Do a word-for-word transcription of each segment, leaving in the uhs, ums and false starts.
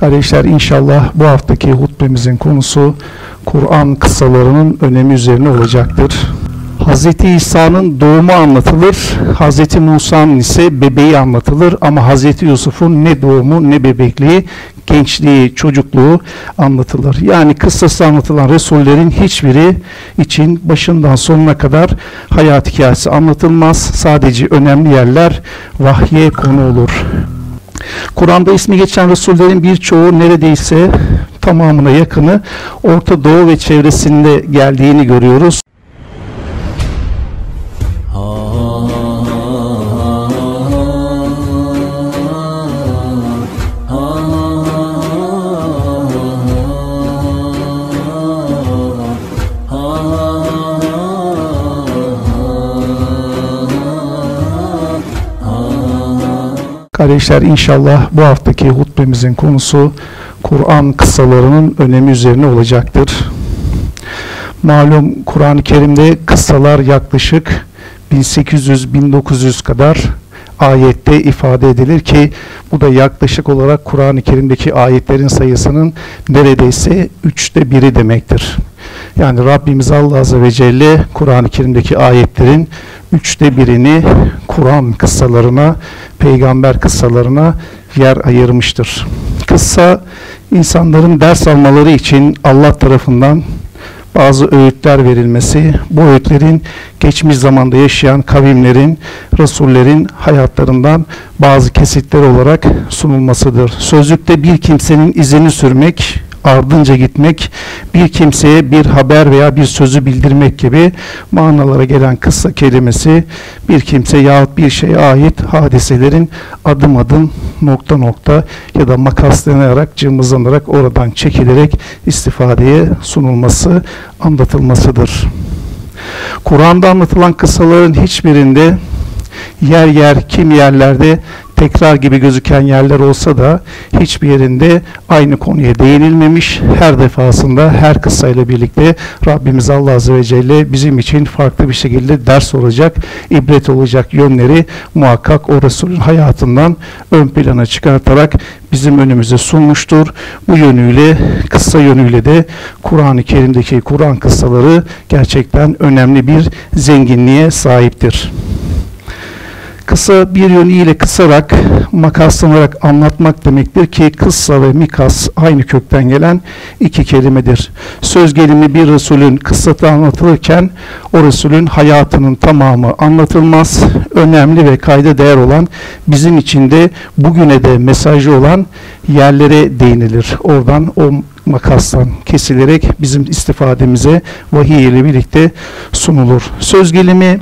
Kardeşler, inşallah bu haftaki hutbemizin konusu Kur'an kıssalarının önemi üzerine olacaktır. Hazreti İsa'nın doğumu anlatılır, Hazreti Musa'nın ise bebeği anlatılır ama Hazreti Yusuf'un ne doğumu ne bebekliği, gençliği, çocukluğu anlatılır. Yani kıssası anlatılan Resullerin hiçbiri için başından sonuna kadar hayat hikayesi anlatılmaz. Sadece önemli yerler vahye konu olur. Kur'an'da ismi geçen Resullerin birçoğu, neredeyse tamamına yakını Orta Doğu ve çevresinde geldiğini görüyoruz. Kardeşler, inşallah bu haftaki hutbemizin konusu Kur'an kıssalarının önemi üzerine olacaktır. Malum Kur'an-ı Kerim'de kıssalar yaklaşık bin sekiz yüz bin dokuz yüz kadar ayette ifade edilir ki bu da yaklaşık olarak Kur'an-ı Kerim'deki ayetlerin sayısının neredeyse üçte biri demektir. Yani Rabbimiz Allah Azze ve Celle Kur'an-ı Kerim'deki ayetlerin üçte birini Kur'an kıssalarına, peygamber kıssalarına yer ayırmıştır. Kıssa, insanların ders almaları için Allah tarafından bazı öğütler verilmesi, bu öğütlerin geçmiş zamanda yaşayan kavimlerin, Resullerin hayatlarından bazı kesitler olarak sunulmasıdır. Sözlükte bir kimsenin izini sürmek, ardınca gitmek, bir kimseye bir haber veya bir sözü bildirmek gibi manalara gelen kıssa kelimesi, bir kimse yahut bir şeye ait hadiselerin adım adım, nokta nokta ya da makaslanarak, cımbızlanarak, oradan çekilerek istifadeye sunulması, anlatılmasıdır. Kur'an'da anlatılan kıssaların hiçbirinde yer yer, kimi yerlerde tekrar gibi gözüken yerler olsa da hiçbir yerinde aynı konuya değinilmemiş. Her defasında, her kıssayla birlikte Rabbimiz Allah Azze ve Celle bizim için farklı bir şekilde ders olacak, ibret olacak yönleri muhakkak o Resulün hayatından ön plana çıkartarak bizim önümüze sunmuştur. Bu yönüyle, kıssa yönüyle de Kur'an-ı Kerim'deki Kur'an kıssaları gerçekten önemli bir zenginliğe sahiptir. Kısa bir yönüyle kısarak, makaslanarak anlatmak demektir ki kıssa ve mikas aynı kökten gelen iki kelimedir. Söz gelimi bir Resulün kıssası anlatılırken o Resulün hayatının tamamı anlatılmaz. Önemli ve kayda değer olan, bizim için de bugüne de mesajı olan yerlere değinilir. Oradan o makastan kesilerek bizim istifademize vahiy ile birlikte sunulur. Söz gelimi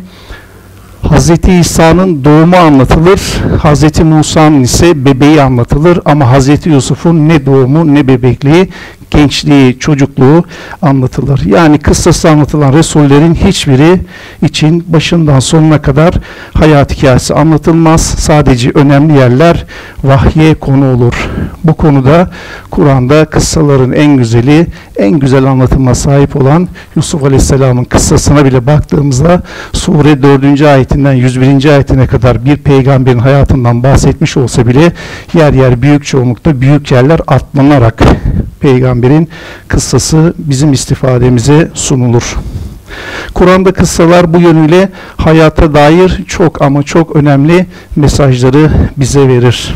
Hazreti İsa'nın doğumu anlatılır, Hazreti Musa'nın ise bebeği anlatılır ama Hazreti Yusuf'un ne doğumu ne bebekliği, gençliği, çocukluğu anlatılır. Yani kıssası anlatılan Resullerin hiçbiri için başından sonuna kadar hayat hikayesi anlatılmaz. Sadece önemli yerler vahye konu olur. Bu konuda Kur'an'da kıssaların en güzeli, en güzel anlatıma sahip olan Yusuf Aleyhisselam'ın kıssasına bile baktığımızda Sure dördüncü ayetinden yüz birinci ayetine kadar bir peygamberin hayatından bahsetmiş olsa bile yer yer, büyük çoğunlukta büyük yerler atlanarak peygamberin kıssası bizim istifademize sunulur. Kur'an'da kıssalar bu yönüyle hayata dair çok ama çok önemli mesajları bize verir.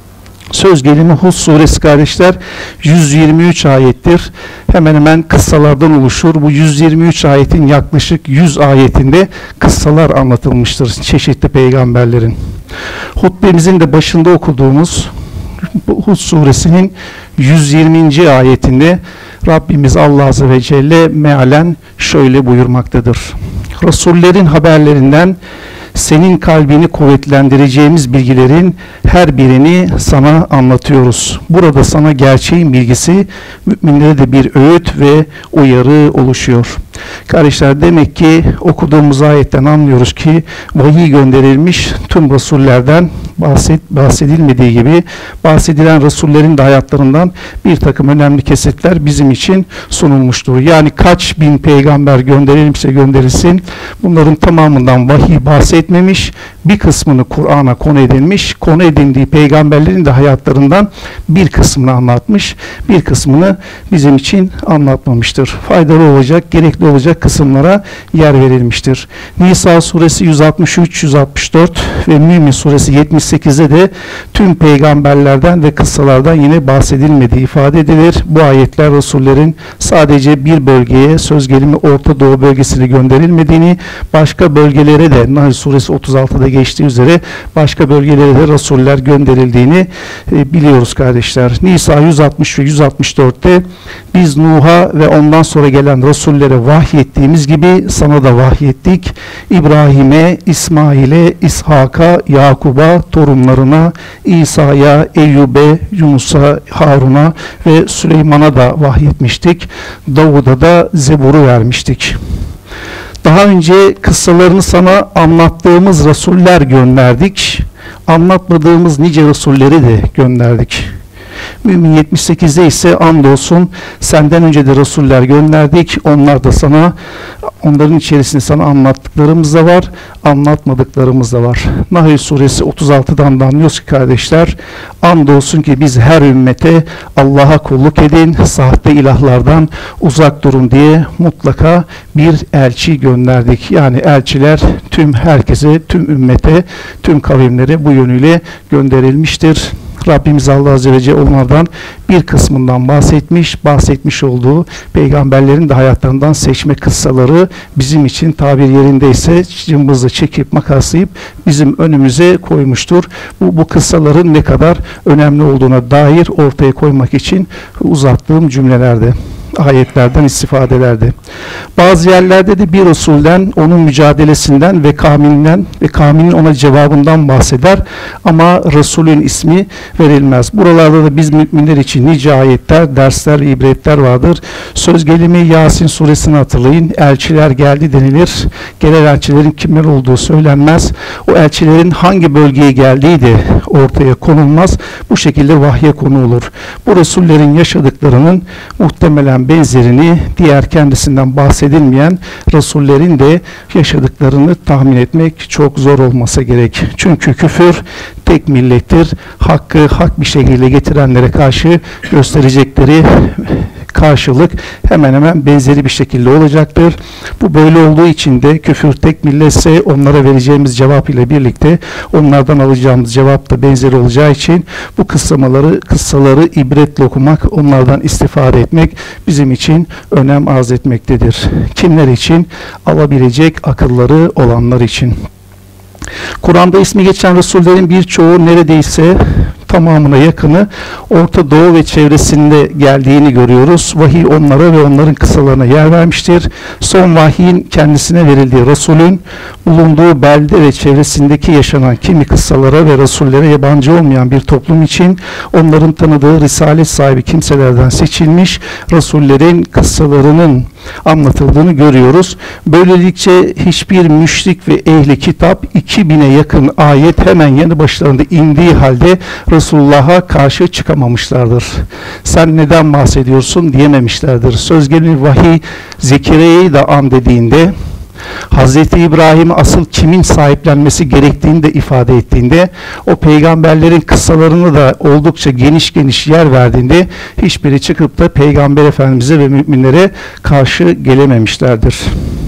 Söz gelimi Hud suresi kardeşler yüz yirmi üç ayettir. Hemen hemen kıssalardan oluşur. Bu yüz yirmi üç ayetin yaklaşık yüz ayetinde kıssalar anlatılmıştır çeşitli peygamberlerin. Hutbemizin de başında okuduğumuz Hud suresinin yüz yirminci ayetinde Rabbimiz Allah Azze ve Celle mealen şöyle buyurmaktadır. Resullerin haberlerinden senin kalbini kuvvetlendireceğimiz bilgilerin her birini sana anlatıyoruz. Burada sana gerçeğin bilgisi, müminlere de bir öğüt ve uyarı oluşuyor. Kardeşler, demek ki okuduğumuz ayetten anlıyoruz ki vahiy gönderilmiş tüm Resullerden bahset, bahsedilmediği gibi bahsedilen Resullerin de hayatlarından bir takım önemli kesitler bizim için sunulmuştur. Yani kaç bin peygamber gönderilmişse gönderilsin, bunların tamamından vahiy bahsetmemiş, bir kısmını Kur'an'a konu edilmiş, konu edildiği peygamberlerin de hayatlarından bir kısmını anlatmış, bir kısmını bizim için anlatmamıştır. Faydalı olacak, gerekli olacak kısımlara yer verilmiştir. Nisa suresi yüz altmış üç yüz altmış dört ve Mümin suresi yetmiş sekizde de tüm peygamberlerden ve kıssalardan yine bahsedilmediği ifade edilir. Bu ayetler Resullerin sadece bir bölgeye, söz gelimi Orta Doğu bölgesine gönderilmediğini, başka bölgelere de Nahl suresi otuz altıda geçtiği üzere başka bölgelere de Resuller gönderildiğini e, biliyoruz kardeşler. Nisa yüz altmış ve yüz altmış dörtte biz Nuh'a ve ondan sonra gelen Resullere vahyettiğimiz gibi sana da vahyettik. İbrahim'e, İsmail'e, İshak'a, Yakub'a, torunlarına, İsa'ya, Eyyub'e, Yunus'a, Harun'a ve Süleyman'a da vahyetmiştik. Davud'a da Zebur'u vermiştik. Daha önce kıssalarını sana anlattığımız Resuller gönderdik. Anlatmadığımız nice Resulleri de gönderdik. Mümin yetmiş sekizde ise andolsun senden önce de Resuller gönderdik. Onlar da sana, onların içerisinde sana anlattıklarımız da var, anlatmadıklarımız da var. Nahl suresi otuz altıdan da anlıyoruz ki kardeşler, andolsun ki biz her ümmete Allah'a kulluk edin, sahte ilahlardan uzak durun diye mutlaka bir elçi gönderdik. Yani elçiler tüm herkese, tüm ümmete, tüm kavimlere bu yönüyle gönderilmiştir. Rabbimiz Allah Azze ve Celle onlardan bir kısmından bahsetmiş, bahsetmiş olduğu peygamberlerin de hayatlarından seçme kıssaları bizim için tabir yerindeyse cımbızla çekip makaslayıp bizim önümüze koymuştur. Bu, bu kıssaların ne kadar önemli olduğuna dair ortaya koymak için uzattığım cümlelerde, ayetlerden istifadelerde. Bazı yerlerde de bir Resul'den, onun mücadelesinden ve kavminden ve kavminin ona cevabından bahseder ama Resul'ün ismi verilmez. Buralarda da biz müminler için nice ayetler, dersler ve ibretler vardır. Söz gelimi Yasin suresini hatırlayın. Elçiler geldi denilir. Gelen elçilerin kimler olduğu söylenmez. O elçilerin hangi bölgeye geldiği de ortaya konulmaz. Bu şekilde vahye konu olur. Bu Resullerin yaşadıklarının muhtemelen benzerini diğer kendisinden bahsedilmeyen Resullerin de yaşadıklarını tahmin etmek çok zor olmasa gerek. Çünkü küfür tek millettir. Hakkı hak bir şekilde getirenlere karşı gösterecekleri karşılık hemen hemen benzeri bir şekilde olacaktır. Bu böyle olduğu için de küfür tek milletse onlara vereceğimiz cevap ile birlikte onlardan alacağımız cevap da benzeri olacağı için bu kıssamaları, kıssaları ibretle okumak, onlardan istifade etmek bizim için önem arz etmektedir. Kimler için? Alabilecek akılları olanlar için. Kur'an'da ismi geçen Resullerin birçoğu neredeyse tamamına yakını Orta Doğu ve çevresinde geldiğini görüyoruz. Vahiy onlara ve onların kıssalarına yer vermiştir. Son vahyin kendisine verildiği Resulün bulunduğu belde ve çevresindeki yaşanan kimi kıssalara ve Resullere yabancı olmayan bir toplum için onların tanıdığı risalet sahibi kimselerden seçilmiş Resullerin kıssalarının anlatıldığını görüyoruz. Böylelikle hiçbir müşrik ve ehli kitap iki bine yakın ayet hemen yanı başlarında indiği halde Resulullah'a karşı çıkamamışlardır. Sen neden bahsediyorsun diyememişlerdir. Söz gelimi vahiy Zekeriya'yı da an dediğinde, Hazreti İbrahim'i asıl kimin sahiplenmesi gerektiğini de ifade ettiğinde, o peygamberlerin kıssalarını da oldukça geniş geniş yer verdiğinde hiçbiri çıkıp da Peygamber Efendimiz'e ve müminlere karşı gelememişlerdir.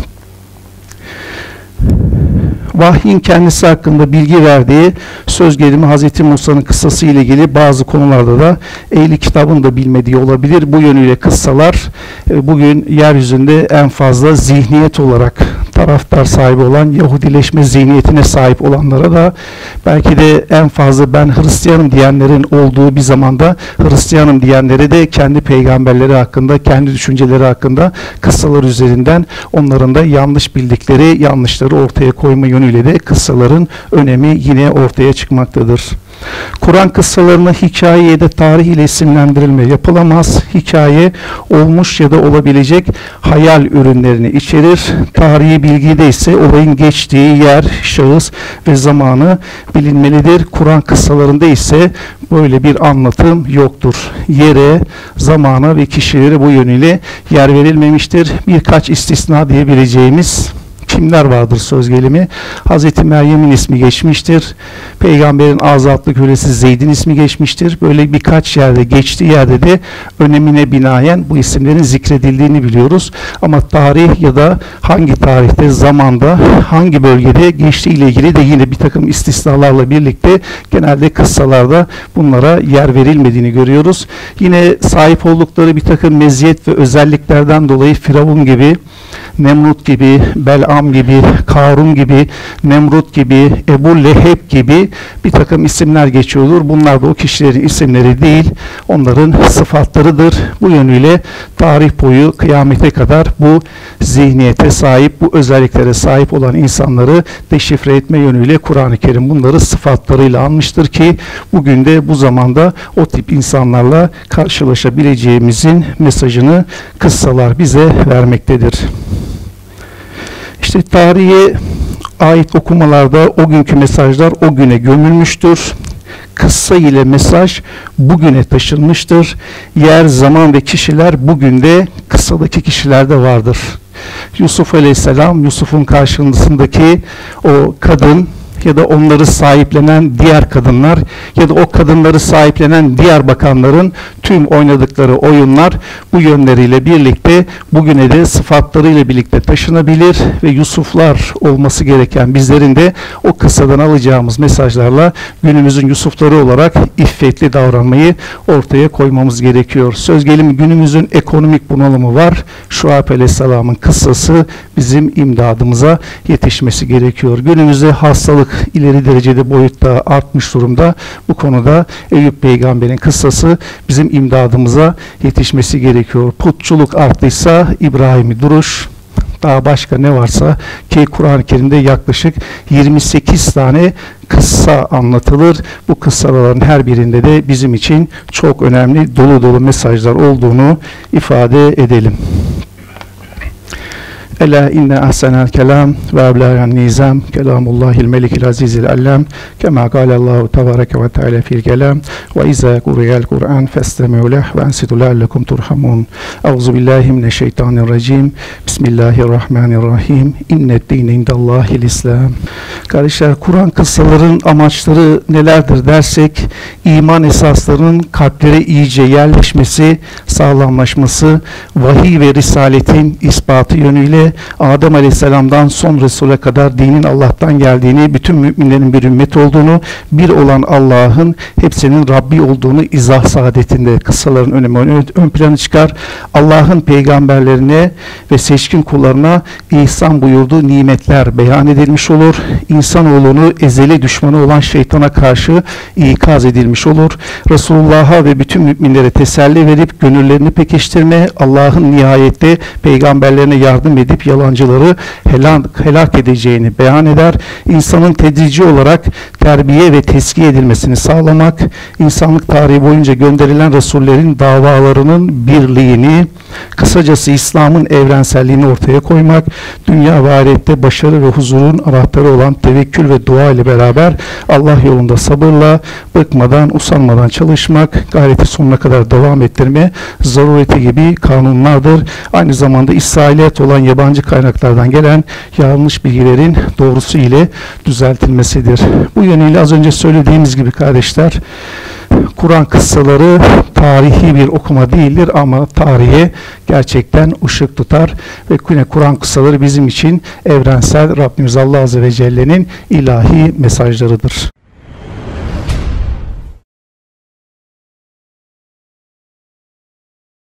Vahyin kendisi hakkında bilgi verdiği söz gelimi Hazreti Musa'nın kıssası ile ilgili bazı konularda da ehli kitabın da bilmediği olabilir. Bu yönüyle kıssalar bugün yeryüzünde en fazla zihniyet olarak taraftar sahibi olan, Yahudileşme zihniyetine sahip olanlara da belki de en fazla ben Hristiyanım diyenlerin olduğu bir zamanda Hristiyanım diyenlere de kendi peygamberleri hakkında, kendi düşünceleri hakkında kıssalar üzerinden onların da yanlış bildikleri yanlışları ortaya koyma yönüyle de kıssaların önemi yine ortaya çıkmaktadır. Kur'an kıssalarına hikaye ya da tarih ile isimlendirilme yapılamaz. Hikaye olmuş ya da olabilecek hayal ürünlerini içerir. Tarihi bilgide ise olayın geçtiği yer, şahıs ve zamanı bilinmelidir. Kur'an kıssalarında ise böyle bir anlatım yoktur. Yere, zamana ve kişilere bu yönüyle yer verilmemiştir. Birkaç istisna diyebileceğimiz kimler vardır söz gelimi? Hazreti Meryem'in ismi geçmiştir. Peygamberin azatlı kölesi Zeyd'in ismi geçmiştir. Böyle birkaç yerde, geçtiği yerde de önemine binaen bu isimlerin zikredildiğini biliyoruz. Ama tarih ya da hangi tarihte, zamanda, hangi bölgede geçtiği ile ilgili de yine bir takım istisnalarla birlikte genelde kıssalarda bunlara yer verilmediğini görüyoruz. Yine sahip oldukları bir takım meziyet ve özelliklerden dolayı Firavun gibi, Nemrut gibi, Bel'am gibi, Karun gibi, Nemrut gibi, Ebu Leheb gibi bir takım isimler geçiyordur. Bunlar da o kişilerin isimleri değil, onların sıfatlarıdır. Bu yönüyle tarih boyu kıyamete kadar bu zihniyete sahip, bu özelliklere sahip olan insanları deşifre etme yönüyle Kur'an-ı Kerim bunları sıfatlarıyla anmıştır ki bugün de bu zamanda o tip insanlarla karşılaşabileceğimizin mesajını kıssalar bize vermektedir. İşte tarihe ait okumalarda o günkü mesajlar o güne gömülmüştür. Kıssa ile mesaj bugüne taşınmıştır. Yer, zaman ve kişiler bugün de kıssadaki kişilerde vardır. Yusuf Aleyhisselam, Yusuf'un karşısındaki o kadın ya da onları sahiplenen diğer kadınlar ya da o kadınları sahiplenen diğer bakanların tüm oynadıkları oyunlar bu yönleriyle birlikte bugüne de sıfatlarıyla birlikte taşınabilir ve Yusuflar olması gereken bizlerin de o kıssadan alacağımız mesajlarla günümüzün Yusufları olarak iffetli davranmayı ortaya koymamız gerekiyor. Söz gelimi günümüzün ekonomik bunalımı var. Şuayb Aleyhisselam'ın kıssası bizim imdadımıza yetişmesi gerekiyor. Günümüzde hastalık ileri derecede boyutta artmış durumda. Bu konuda Eyüp Peygamber'in kıssası bizim imdadımıza yetişmesi gerekiyor. Putçuluk arttıysa İbrahim'i duruş, daha başka ne varsa ki Kur'an-ı Kerim'de yaklaşık yirmi sekiz tane kıssa anlatılır. Bu kıssaların her birinde de bizim için çok önemli dolu dolu mesajlar olduğunu ifade edelim. Ela inne ahsenel kelam ve eblagan nizam kelamullahil melikil azizil allam kema galallahu tebareke ve teala fil kelam ve izâ kuriyel Kur'an festemi'u leh ve ensitu leallekum turhamun. Euzu billahi mineşşeytanirracim. Bismillahirrahmanirrahim. İnned dîne indallâhil İslam. Kardeşler, Kur'an kıssaların amaçları nelerdir dersek, iman esaslarının kalplere iyice yerleşmesi, sağlamlaşması, vahiy ve risaletin ispatı yönüyle Adem Aleyhisselam'dan son Resul'e kadar dinin Allah'tan geldiğini, bütün müminlerin bir ümmet olduğunu, bir olan Allah'ın hepsinin Rabbi olduğunu izah saadetinde kıssaların önemi ön, ön plana çıkar. Allah'ın peygamberlerine ve seçkin kullarına ihsan buyurduğu nimetler beyan edilmiş olur. İnsanoğlunu ezeli düşmanı olan şeytana karşı ikaz edilmiş olur. Resulullah'a ve bütün müminlere teselli verip gönüllerini pekiştirme, Allah'ın nihayette peygamberlerine yardım edip yalancıları helak, helak edeceğini beyan eder. İnsanın tedrici olarak terbiye ve teskiye edilmesini sağlamak, insanlık tarihi boyunca gönderilen Resullerin davalarının birliğini, kısacası İslam'ın evrenselliğini ortaya koymak, dünya ve ahirette başarı ve huzurun anahtarı olan tevekkül ve dua ile beraber Allah yolunda sabırla, bıkmadan, usanmadan çalışmak, gayreti sonuna kadar devam ettirme zarureti gibi kanunlardır. Aynı zamanda İsrailiyet olan yabancı kaynaklardan gelen yanlış bilgilerin doğrusu ile düzeltilmesidir. Bu yönüyle az önce söylediğimiz gibi kardeşler, Kur'an kıssaları tarihi bir okuma değildir ama tarihe gerçekten ışık tutar ve yine Kur'an kıssaları bizim için evrensel Rabbimiz Allah Azze ve Celle'nin ilahi mesajlarıdır.